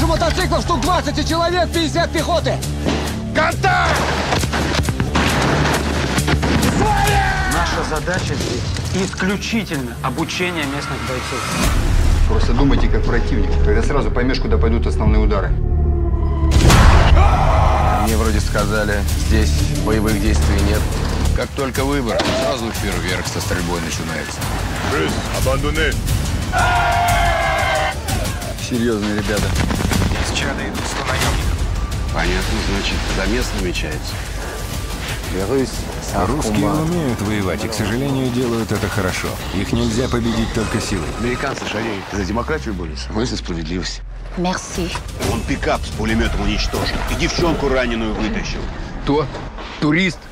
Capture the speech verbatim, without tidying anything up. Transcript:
мотоциклов штук двадцать и человек пятьдесят пехоты. Контакт! Наша задача здесь исключительно обучение местных бойцов. Просто думайте как противник, тогда сразу поймешь, куда пойдут основные удары. Мне вроде сказали, здесь боевых действий нет. Как только выбор, сразу фейерверк со стрельбой начинается. Брюс, абандоне. Серьезные ребята. Из чада идут сто наемников. Понятно, значит, замес намечается. Русские умеют воевать и, к сожалению, делают это хорошо. Их нельзя победить только силой. Американцы шареют. За демократию борются, мы за справедливость. Мерси. Он пикап с пулеметом уничтожил и девчонку раненую вытащил. Кто? Турист?